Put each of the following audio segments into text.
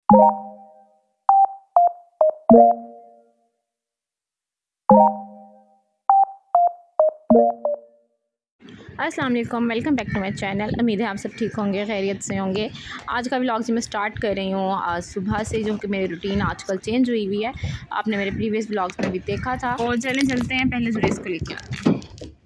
अस्सलाम वालेकुम, welcome back to my channel. उम्मीद है आप सब ठीक होंगे, खैरियत से होंगे। आज का व्लॉग जो मैं स्टार्ट कर रही हूँ आज सुबह से, जो कि मेरी रूटीन आजकल चेंज हुई हुई है। आपने मेरे प्रीवियस व्लॉग्स में भी देखा था। और चलते हैं, पहले जुरेस को लेके आते हैं।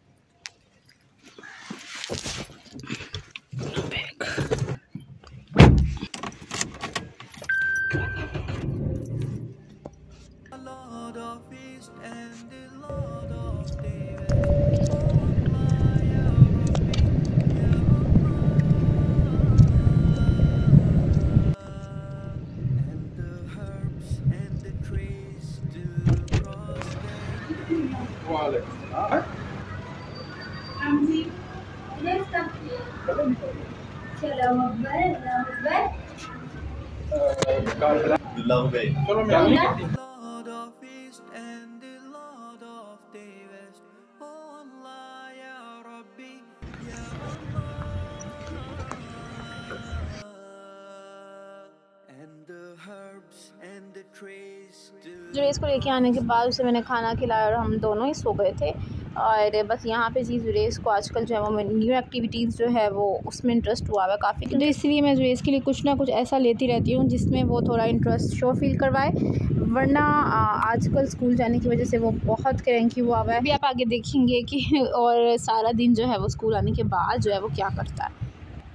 जुरेस को लेके आने के बाद उसे मैंने खाना खिलाया और हम दोनों ही सो गए थे। और बस यहाँ पे जी जुरेस को आजकल जो है वो न्यू एक्टिविटीज़ जो है वो उसमें इंटरेस्ट हुआ है काफ़ी, तो इसलिए मैं जुरेस के लिए कुछ ना कुछ ऐसा लेती रहती हूँ जिसमें वो थोड़ा इंटरेस्ट शो फील करवाए। वरना आजकल स्कूल जाने की वजह से वो बहुत क्रैंकी हुआ है। अभी आप आगे देखेंगे कि और सारा दिन जो है वो स्कूल आने के बाद जो है वो क्या करता है।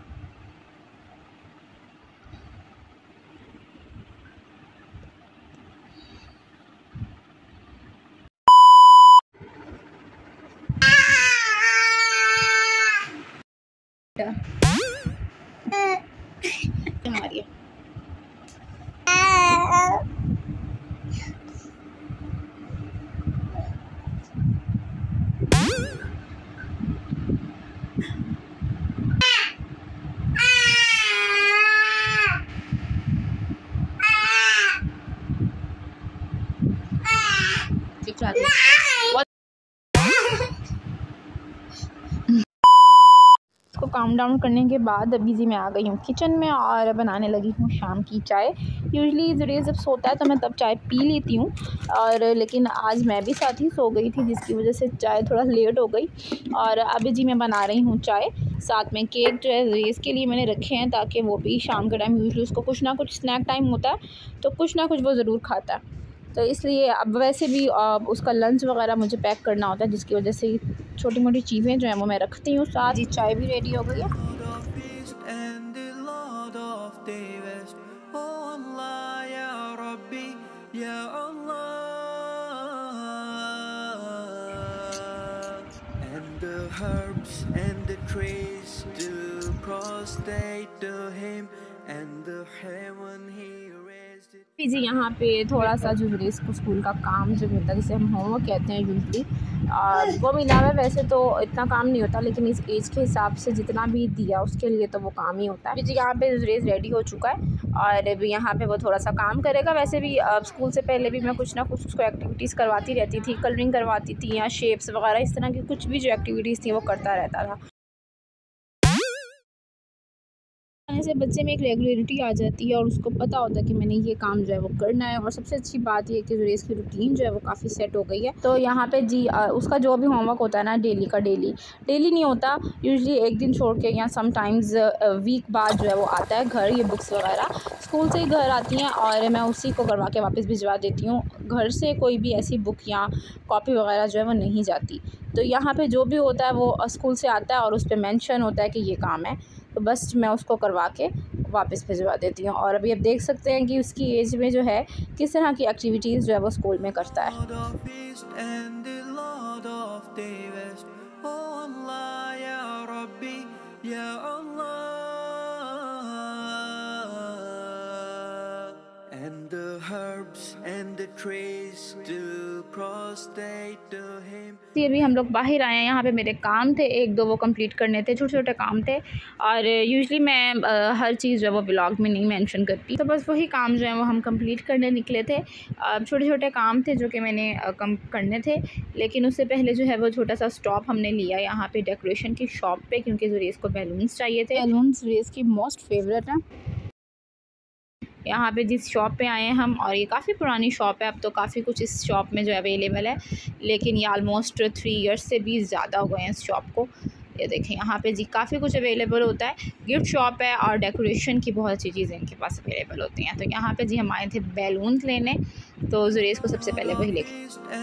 हमारी को काम डाउन करने के बाद अभी जी मैं आ गई हूँ किचन में और बनाने लगी हूँ शाम की चाय। यूजुअली जुरेस जब सोता है तो मैं तब चाय पी लेती हूँ, और लेकिन आज मैं भी साथ ही सो गई थी जिसकी वजह से चाय थोड़ा लेट हो गई। और अभी जी मैं बना रही हूँ चाय, साथ में केक जो है जुरेस के लिए मैंने रखे हैं ताकि वो भी शाम के टाइम यूजुअली उसको कुछ ना कुछ स्नैक टाइम होता है तो कुछ ना कुछ वो ज़रूर खाता है। तो इसलिए अब वैसे भी उसका लंच वगैरह मुझे पैक करना होता है जिसकी वजह से छोटी मोटी चीज़ें जो हैं वो मैं रखती हूँ। साथ ही चाय भी रेडी हो गई है। जी यहाँ पे थोड़ा सा जो जुरेस को स्कूल का काम जो होता है जिसे हम होमवर्क कहते हैं यूजली, वो मिला है। वैसे तो इतना काम नहीं होता लेकिन इस एज के हिसाब से जितना भी दिया उसके लिए तो वो काम ही होता है। जी यहाँ पे जुरेस रेडी हो चुका है और अभी यहाँ पे वो थोड़ा सा काम करेगा। वैसे भी स्कूल से पहले भी मैं कुछ ना कुछ उसको एक्टिविटीज़ करवाती रहती थी, कलरिंग करवाती थी या शेप्स वगैरह इस तरह की कुछ भी जो एक्टिविटीज़ थी वो करता रहता था। से बच्चे में एक रेगुलरिटी आ जाती है और उसको पता होता है कि मैंने ये काम जो है वो करना है। और सबसे अच्छी बात ये है कि जुरेस की रूटीन जो है वो काफ़ी सेट हो गई है। तो यहाँ पे जी उसका जो भी होमवर्क होता है ना डेली का डेली नहीं होता, यूजुअली एक दिन छोड़ के या समटाइम्स वीक बाद जो है वो आता है घर। ये बुक्स वगैरह स्कूल से ही घर आती हैं और मैं उसी को करवा के वापस भिजवा देती हूँ। घर से कोई भी ऐसी बुक या कॉपी वगैरह जो है वो नहीं जाती। तो यहाँ पे जो भी होता है वो स्कूल से आता है और उस पर मेंशन होता है कि ये काम है, तो बस मैं उसको करवा के वापस भिजवा देती हूँ। और अभी आप देख सकते हैं कि उसकी एज में जो है किस तरह की एक्टिविटीज़ जो है वो स्कूल में करता है। अभी हम लोग बाहर आए हैं, यहाँ पे मेरे काम थे एक दो वो कंप्लीट करने थे, छोटे छोटे काम थे। और यूजुअली मैं हर चीज़ जो है वो ब्लॉग में नहीं मेंशन करती, तो बस वही काम जो है वो हम कंप्लीट करने निकले थे। छोटे छोटे काम थे जो कि मैंने कम करने थे, लेकिन उससे पहले जो है वो छोटा सा स्टॉप हमने लिया यहाँ पे डेकोरेशन की शॉप पे, क्योंकि जुरेस को बैलून्स चाहिए थे। बैलून्स जुरेस की मोस्ट फेवरेट है। यहाँ पे जिस शॉप पे आए हैं हम, और ये काफ़ी पुरानी शॉप है, अब तो काफ़ी कुछ इस शॉप में जो अवेलेबल है, लेकिन ये आलमोस्ट 3 ईयर्स से भी ज़्यादा हो गए हैं इस शॉप को। ये देखें यहाँ पे जी काफ़ी कुछ अवेलेबल होता है, गिफ्ट शॉप है और डेकोरेशन की बहुत अच्छी चीज़ें इनके पास अवेलेबल होती हैं। तो यहाँ पे जी हम आए थे बैलून लेने, तो जुरेस को सबसे पहले वही लेके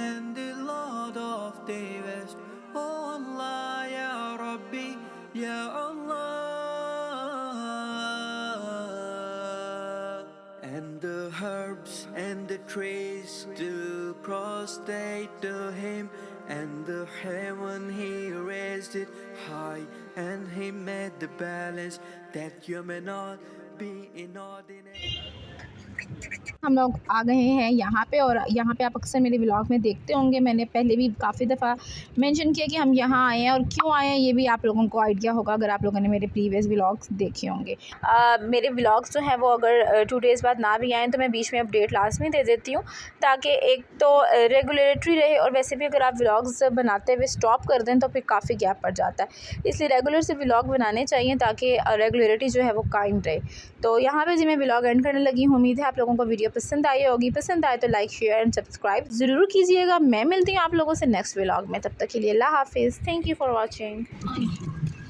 and the herbs and the trees to prostrate to him, and the heaven he raised it high, and he made the balance that you may not be inordinate. हम लोग आ गए हैं यहाँ पे, और यहाँ पे आप अक्सर मेरे व्लॉग में देखते होंगे, मैंने पहले भी काफ़ी दफ़ा मेंशन किया कि हम यहाँ आए हैं, और क्यों आए हैं ये भी आप लोगों को आइडिया होगा अगर आप लोगों ने मेरे प्रीवियस व्लॉग्स देखे होंगे। मेरे व्लॉग्स जो हैं वो अगर 2 डेज़ बाद ना भी आएँ तो मैं बीच में अपडेट लाजमी दे देती हूँ, ताकि एक तो रेगुलेटरी रहे, और वैसे भी अगर आप व्लॉग्स बनाते हुए स्टॉप कर दें तो फिर काफ़ी गैप पड़ जाता है, इसलिए रेगुलर से व्लॉग बनाने चाहिए ताकि रेगुलरिटी जो है वो कायम रहे। तो यहाँ पर जी मैं व्लॉग एंड करने लगी हूँ। उम्मीद है आप लोगों को वीडियो पसंद आई होगी, पसंद आए तो लाइक शेयर एंड सब्सक्राइब ज़रूर कीजिएगा। मैं मिलती हूँ आप लोगों से नेक्स्ट व्लॉग में, तब तक के लिए अल्लाह हाफिज़। Thank you for watching.